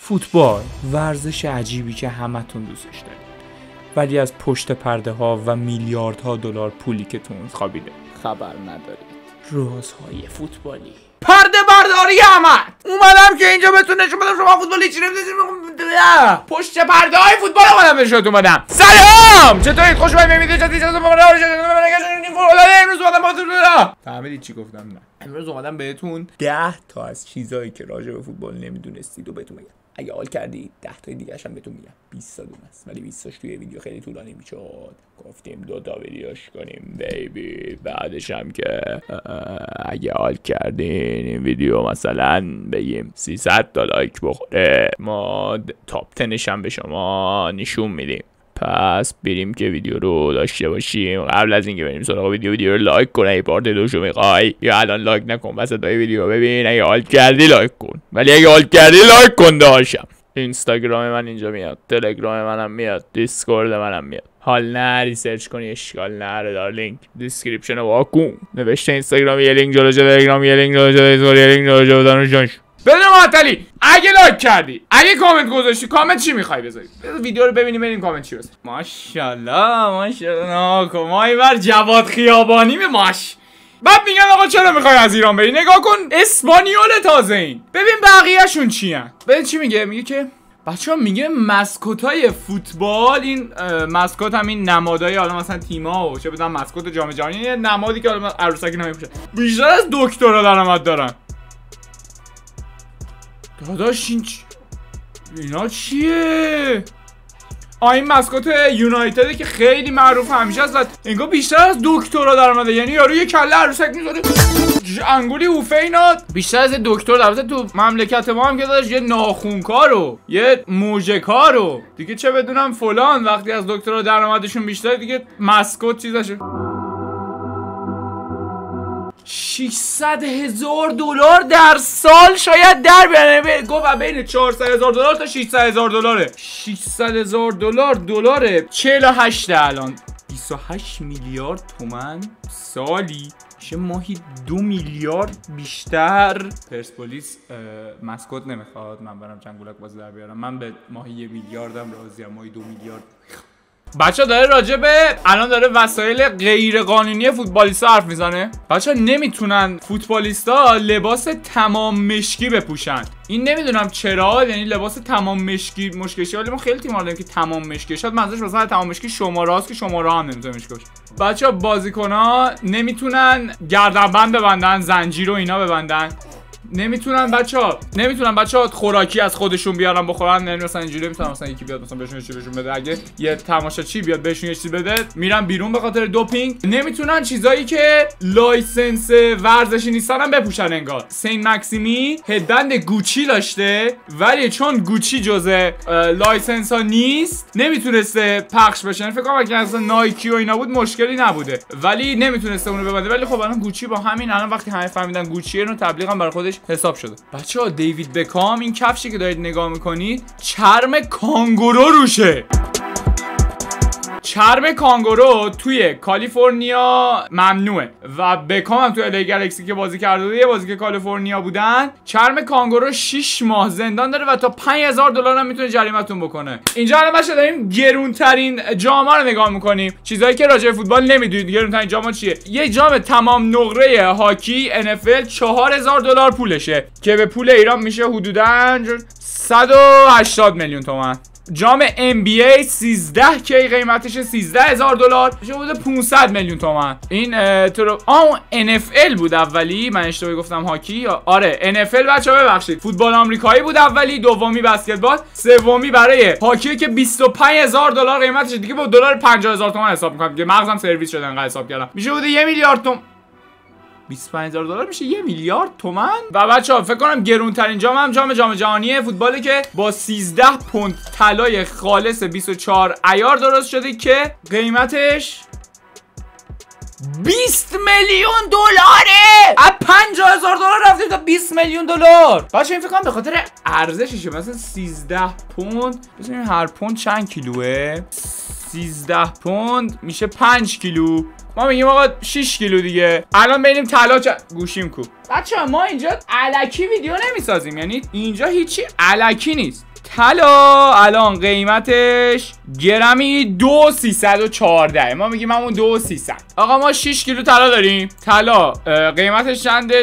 فوتبال ورزش عجیبی که همتون دوستش دارید، ولی از پشت پرده ها و میلیاردها دلار پولی که تو اون خوابیده خبر ندارید. رازهای فوتبالی. پرده برداری احمد اومدم که اینجا بتون نشون بدم شما فوتبالی چی نمیدونید. پشت پرده های فوتبال اومدم نشون اومدم. سلام، چطورید؟ خوش اومدید. امروز اومدم با فهمیدید چی گفتم؟ نه، امروز اومدم بهتون 10 تا از چیزایی که راجع به فوتبال نمیدونستید و بهتون میگم. اگه حال کردید 10 تا دیگه هم بهتون میگم. 20 تا دونه است ولی 20 تاش توی ویدیو خیلی طولانی میشد. گفتیم 2 تا ویدیوش کنیم بیبی. بعدش هم که اگه حال کردین این ویدیو مثلا بگیم 300 تا لایک بخوره، ما تاپ 10 هم به شما نشون میدیم. پس بریم که ویدیو رو داشته باشیم. قبل از اینکه بریم سراغ ویدیو رو لایک کن اگه پارت دوشو میخوای، یا الان لایک نکن وسط ویدیو ببین. اگه حال کردی لایک کن، ولی اگه حال کردی لایک کن داشتم. اینستاگرام من اینجا میاد، تلگرام منم میاد، دیسکورد منم میاد. حال نه ریسرچ کنی اشکال نره، دار لینک دیسکریپشن واکن نوشته اینستاگرام یه لینک جلو تلگرام یه لینک جلو دیسکورد یه لینک جلو دانشجوش. بدون معطلی اگه لایک کردی، اگه کامنت گذاشتی، کامنت چی میخوای بذاری؟ ویدیو رو ببینیم ببینیم کامنت چی بذاری. ماشاءالله ماشاءالله کمای بر جواد خیابانی ماش. بعد میگن آقا چرا میخوای از ایران بری؟ نگاه کن اسپانیول تازه این. ببین بقیه‌شون چی ان. ببین چی میگه؟ میگه که بچه‌ها میگه مسکوتای فوتبال، این مسکوت هم این نمادهای حالا مثلا تیم‌ها و چه بدونم مسکوت جام جهانی، یه نمادی که حالا عروسکی نمیپوشه، بیشتر از دکترا درآمد دارن. داداش اینا چیه؟ این مسکوت یونایتد که خیلی معروف همیشه است و انگار بیشتر از دکترا درآمده. یعنی یارو یه کله عروسک میذاره انگولی اوفه اینا بیشتر از دکتر درآمده. تو مملکت ما هم که داداش یه ناخونکارو یه موژه‌کارو دیگه چه بدونم فلان، وقتی از دکترا درآمدشون بیشتر دیگه مسکوت چیزاشه. 600,000 دلار در سال شاید در بیاره. گفت بین 400,000 دلار تا 600,000 دلاره. 600,000 دلاره 48 الان 28 میلیارد تومن سالی میشه. ماهی 2 میلیارد بیشتر. پرسپولیس مسکوت نمیخواد، من برم چنگولک بازی در بیارم. من به ماهی 1 میلیاردم راضیم، ماهی 2 میلیارد. بچه داره راجع به الان داره وسایل غیر قانونی فوتبالیستا حرف میزنه. بچه نمیتونن فوتبالیستا لباس تمام مشکی بپوشن. این نمیدونم چرا، یعنی لباس تمام مشکی مشکشه، ولی ما خیلی تیم‌ها داریم که تمام مشکی. شاید منظورش مثلا تمام مشکی شماره هاست که شماره هم نمیتونه مشکی باشه. بچه بازیکن‌ها نمیتونن گردنبند ببندن، زنجیر و اینا ببندن. نمیتونن بچه‌ها خوراکی از خودشون بیارن بخورن. یعنی مثلا اینجوری میتونن مثلا یکی بیاد مثلا بهشون چی بهشون بده، اگه یه تماشاچی بیاد بهشون چیزی بده میرن بیرون به خاطر دوپینگ. نمیتونن چیزایی که لایسنس ورزشی نیستن هم بپوشن. انگار سین مکسیمی هدبند گوچی داشته، ولی چون گوچی جزء لایسنس ها نیست نمیتونسته پخش بشه. فکر کنم اگه اصلا نایکی و اینا بود مشکلی نبوده، ولی نمیتونسته اونو ببنده. ولی خب الان گوچی با همین الان وقتی همه فهمیدن گوچیه رو تبلیغ هم برای خودش حساب شده. بچه‌ها دیوید بکام این کفشی که دارید نگاه میکنید چرم کانگورو روشه. چرم کانگورو توی کالیفرنیا ممنوعه و بکام هم توی الی گالاکسی که بازی کرده بود، یه بازی که کالیفرنیا بودن، چرم کانگورو 6 ماه زندان داره و تا 5,000 دلار هم میتونه جریمه‌تون بکنه. اینجا الان بچه‌ها داریم گرونترین جام رو نگاه میکنیم. چیزایی که راجع به فوتبال نمیدونید. گرونترین جام چیه؟ یه جام تمام نقره هاکی NFL 4,000 دلار پولشه که به پول ایران میشه حدوداً 180 میلیون تومان. جام NBA 13K قیمتش 13,000 دلار میشه بوده 500 میلیون تومان. این NFL بود اولی، من اشتباهی گفتم هاکی. آره NFL بچه‌ها ببخشید، فوتبال آمریکایی بود اولی، دومی بسکتبال، سومی برای هاکی که 25,000 دلار قیمتش. دیگه با دلار 50,000 تومان حساب می‌کنم که مغزم سرویس شده انقدر حساب کردم. میشه بوده 1 میلیارد تومان. 25,000 دلار میشه 1 میلیارد تومان. و بچه‌ها فکر کنم گرونترین جام هم جام جهانی فوتباله که با 13 پوند طلای خالص 24 عیار درست شده که قیمتش 20 میلیون دلاره. از 50,000 دلار رفته تا 20 میلیون دلار. بچه‌ها این فکر کنم به خاطر ارزششه. مثلا 13 پوند، ببینیم هر پوند چند کیلوه. 13 پوند میشه 5 کیلو. ما میگیم آقا 6 کیلو دیگه. الان بریم طلا گوشیم کو. بچه‌ها ما اینجا الکی ویدیو نمیسازیم، یعنی اینجا هیچی الکی نیست. طلا الان قیمتش گرمی 2314. ما میگیم همون 2300. آقا ما 6 کیلو طلا داریم. طلا قیمتش چنده؟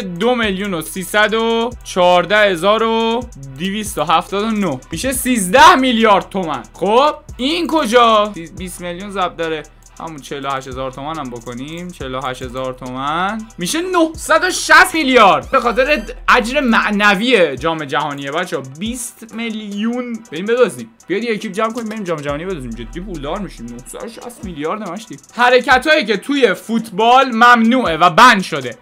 2,314,279 میشه 13 میلیارد تومان. خب این کجا؟ 20 میلیون ضرب داره همون 48,000 تومان هم بکنیم. 48,000 تومان میشه 960 میلیارد به خاطر اجر معنوی جام جهانیه بچه. 20 میلیون بریم بدوزیم. بیاید یه اکیپ جمع کنیم بریم جام جهانی بدوزیم. جدی پولدار میشیم. 960 میلیارد مشتی. حرکتایی که توی فوتبال ممنوعه و بند شده.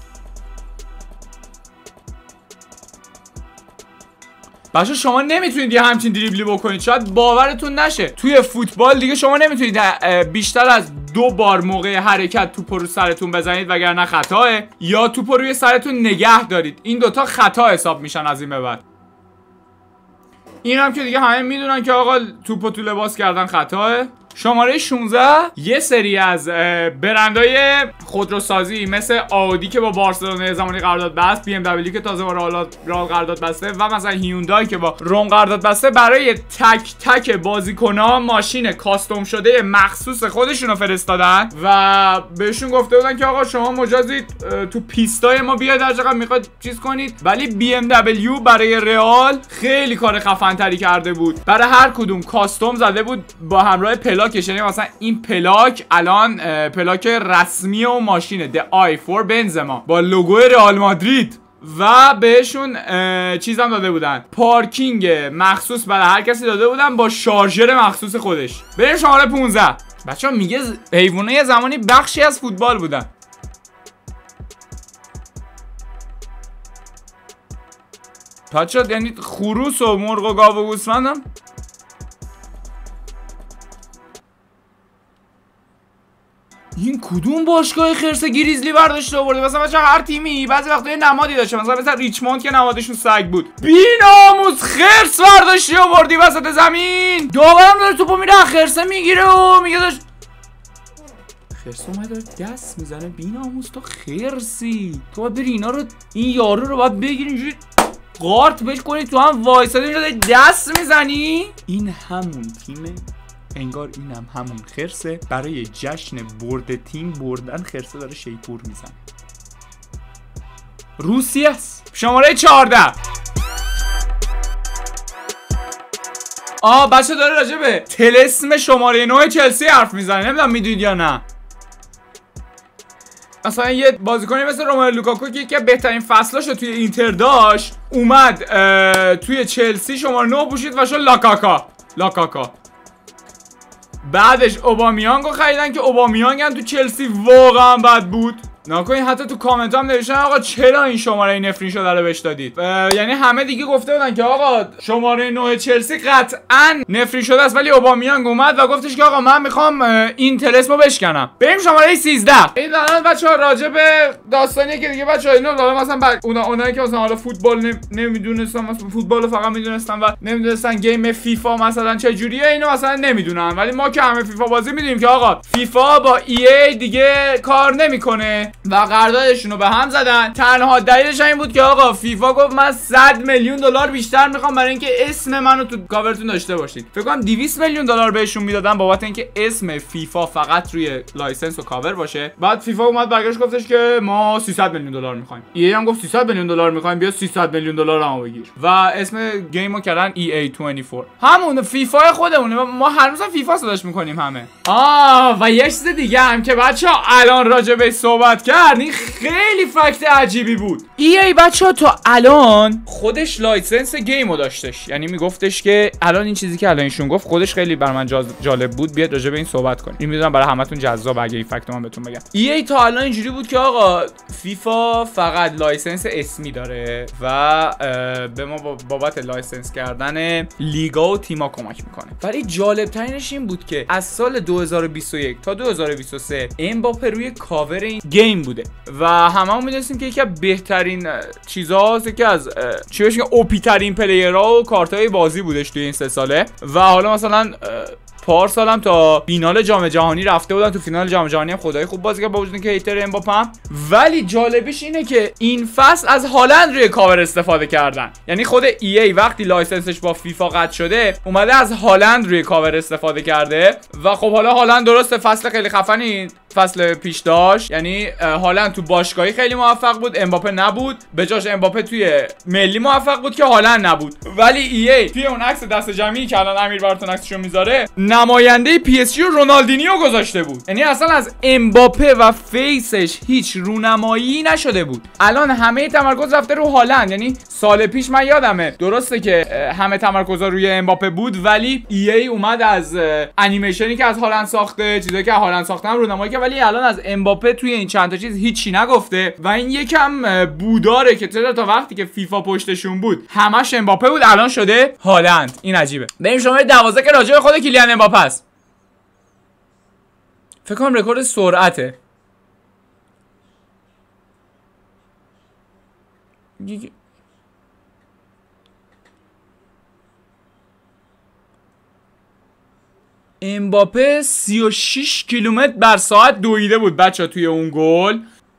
بچه شما نمیتونید یه همچین دریبلی بکنید. شاید باورتون نشه توی فوتبال دیگه شما نمیتونید بیشتر از 2 بار موقع حرکت توپو رو سرتون بزنید وگرنه خطاه، یا توپو روی سرتون نگه دارید. این دوتا خطا حساب میشن از این به بعد. این هم که دیگه همه میدونن که آقا توپو تو لباس کردن خطاه. شماره 16 یه سری از برندهای خودروسازی مثل آودی که با بارسلونا زمانی قرارداد بست، بی ام دبلیو که تازه با رئال قرارداد بسته و مثلا هیوندای که با روم قرارداد بسته، برای تک تک بازیکن‌ها ماشین کاستوم شده مخصوص خودشون رو فرستادن و بهشون گفته بودن که آقا شما مجازید تو پیستای ما بیاید هر چقدر میخواد چیز کنید. ولی بی ام دبلیو برای رئال خیلی کار خفن تری کرده بود. برای هر کدوم کاستوم زده بود با همراه پلاکش. یعنی مثلا این پلاک الان پلاک رسمی و ماشینه د آی فور بنزما با لوگو رئال مادرید. و بهشون چیزم داده بودن، پارکینگ مخصوص برای هر کسی داده بودن با شارژر مخصوص خودش. بریم شماره 15. بچه‌ها میگه حیوانات یه زمانی بخشی از فوتبال بودن. بچه‌ها یعنی خروس و مرغ و گاو و گوسفندم. این کدوم باشگاه خرس گریزلی برداشته آورده؟ مثلا بچه هر تیمی بعضی وقتا یه نمادی داشته، مثلا ریچموند که نمادشون سگ بود. بی‌ناموس خرس برداشتی آوردی وسط زمین. داورم داره توپو میره خرسه میگیره و میگه داشت خرس اومد داره دست میزنه. بی‌ناموس تو خرسی، تو باید بری اینا رو، این یارو رو باید بگیری اینجوری قارت بهش کنی تو هم وایساده اینجا دست میزنی. این همون تیمه، انگار اینم همون خرسه. برای جشن برد تیم بردن خرسه داره شیپور میزنه. روسیه است. شماره 14. بچه داره راجع به طلسم شماره 9 چلسی حرف میزنه. نمیدونم میدونید یا نه. مثلا یه بازیکنی مثل روملو لوکاکو که یکی از بهترین فصلاشو توی اینتر داشت، اومد توی چلسی شماره 9 پوشید و شد لاکاکا. بعدش اوبامیانگو خریدن که اوبامیانگ هم تو چلسی واقعا بد بود. ناکنین حتی تو کامنت هم نوشتن آقا چرا این شماره نفرین شده رو بهش دادید. یعنی همه دیگه گفته بودن که آقا شماره 9 چلسی قطعا نفرین شده است، ولی اوبامیانگ اومد و گفتش که آقا من میخوام این طلسمو بشکنم. بریم شماره 13. این الان بچه‌ها راجع به داستانی که دیگه بچه‌ها اینو حالا مثلا اونایی که مثلا حالا فوتبال نمیدونستن، مثلا فوتبال فقط میدونستن و نمیدونستن گیم فیفا مثلا چه جوریه، اینو مثلا نمیدونن. ولی ما که همه فیفا بازی میدونیم که آقا فیفا با ای ای دیگه کار نمیکنه و قراردادشون رو به هم زدن. تنها دلیلش این بود که آقا فیفا گفت من 100 میلیون دلار بیشتر میخوام برای اینکه اسم منو تو کاورتون داشته باشید. فکر کنم 200 میلیون دلار بهشون میدادن بابت اینکه اسم فیفا فقط روی لایسنس و کاور باشه. بعد فیفا اومد برگشت گفتش که ما 300 میلیون دلار میخوایم. ای هم گفت 300 میلیون دلار میخوایم، بیا 300 میلیون دلار هم بگیر و اسم گیمو کردن EA24. همون فیفا خودمونه، ما هنوز فیفا صداش میکنیم همه. و یه چیز دیگه هم که بچه‌ها الان راجع به صحبت کردیم، خیلی فکت عجیبی بود. ای بچه‌ها تا الان خودش لایسنس گیمو داشتش، یعنی میگفتش که الان این چیزی که الان ایشون گفت خودش خیلی بر من جالب بود، بیاد راجع به این صحبت کنیم. این میدونم برای همتون جذاب اگه این فکت من بهتون بگم. ای تا الان اینجوری بود که آقا فیفا فقط لایسنس اسمی داره و به ما بابت لایسنس کردن لیگا و تیما کمک میکنه. ولی جالب ترینش این بود که از سال 2021 تا 2023 امباپه روی کاور این گیم بوده و هممون میدونستیم که یکی از بهترین چیزاست، یکی از چی بهش میگن اوپی ترین پلیرها و کارتای بازی بودش توی این 3 ساله. و حالا مثلا پارسال هم تا فینال جام جهانی رفته بودن. تو فینال جام جهانی هم خدای خوب بازی کرد با وجود اینکه هیتر امباپه هم. ولی جالبیش اینه که این فصل از هالند روی کاور استفاده کردن. یعنی خود ای وقتی لایسنسش با فیفا قطع شده اومده از هالند روی کاور استفاده کرده و خب حالا هالند درسته فصل خیلی خفنی فصل پیش داشت، یعنی هالند تو باشگاهی خیلی موفق بود، امباپه نبود، به جاش امباپه توی ملی موفق بود که هالند نبود. ولی ای توی اون عکس دست جمعی که الان امیر براتون عکسشو میذاره نماینده پی اس جی رو رونالدینیو گذاشته بود. یعنی اصلا از امباپه و فیسش هیچ رونمایی نشده بود. الان همه تمرکز رفته رو هالند. یعنی سال پیش من یادمه درسته که همه تمرکزا روی امباپه بود، ولی ای اومد از انیمیشنی که از هالند ساخته، چیزایی که هالند ساختن رونمایی که، ولی الان از امباپه توی این چند تا چیز هیچی نگفته و این یکم بوداره که تا وقتی که فیفا پشتشون بود همش امباپه بود، الان شده هالند. این عجیبه. بریم شماره 12 که راجع به خود کیلیان امباپه است. فکر کنم رکورد سرعته. امباپه 36 کیلومتر بر ساعت دویده بود بچه توی اون گل.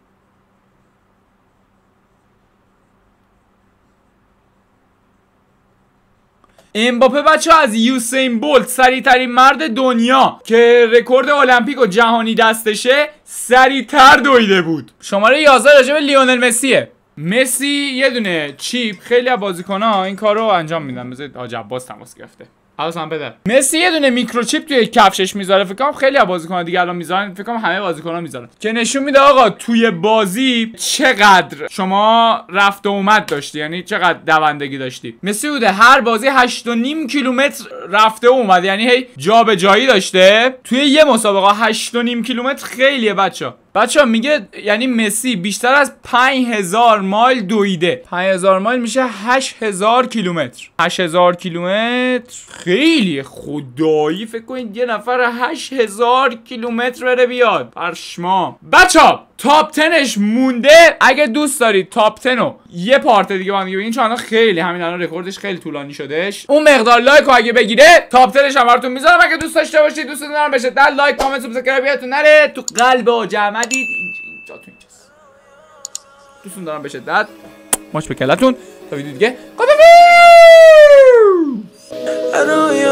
امباپه بچه از یوسین بولت سریعترین مرد دنیا که رکورد المپیک و جهانی دستشه سریعتر دویده بود. شماره 11 راجع به لیونل مسیه. مسی یه دونه چیپ، خیلی از بازیکن‌ها این کارو انجام میدن. بذارید حاج عباس تماس گرفته. حواسم بده. مسی یه دونه میکروچیپ توی کفشش میذاره. فکر کنم خیلی از بازیکن‌ها دیگه الان میذارن، فکر کنم همه بازیکن‌ها میذارن، که نشون میده آقا توی بازی چقدر شما رفت و اومد داشتی، یعنی چقدر دوندگی داشتی. مسی بوده هر بازی 8.5 کیلومتر رفته و اومد، یعنی هی جابجایی داشته. توی یه مسابقه 8.5 کیلومتر خیلیه بچه میگه، یعنی مسی بیشتر از 5000 مایل دویده. 5000 مایل میشه 8000 کیلومتر. 8000 کیلومتر خیلی خدایی. فکر کنید یه نفر 8000 کیلومتر بره بیاد. پشما. بچه‌ها تاپ 10ش مونده. اگه دوست دارید تاپ 10 رو یه پارت دیگه با هم دیگه ببینید، چون خیلی همین الان رکوردش خیلی طولانی شدهش، اون مقدار لایک رو اگه بگیره تاپ 10ش هم براتون میذارم. اگه دوست داشته باشید، دوست دارم بشه در لایک، کامنت، سابسکرایب نره تو قلب و جمع دید اینجا تو اینجاست. دوستون دارم به شدت. ماچ به کلتون تا ویدیو دیگه.